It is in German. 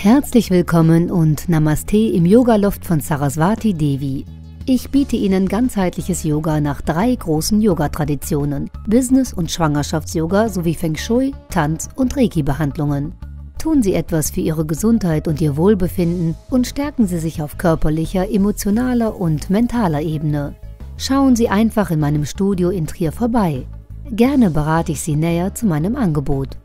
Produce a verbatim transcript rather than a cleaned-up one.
Herzlich willkommen und Namaste im Yoga-Loft von Saraswati Devi. Ich biete Ihnen ganzheitliches Yoga nach drei großen Yoga-Traditionen: Business- und Schwangerschafts-Yoga sowie Feng Shui, Tanz und Reiki-Behandlungen. Tun Sie etwas für Ihre Gesundheit und Ihr Wohlbefinden und stärken Sie sich auf körperlicher, emotionaler und mentaler Ebene. Schauen Sie einfach in meinem Studio in Trier vorbei. Gerne berate ich Sie näher zu meinem Angebot.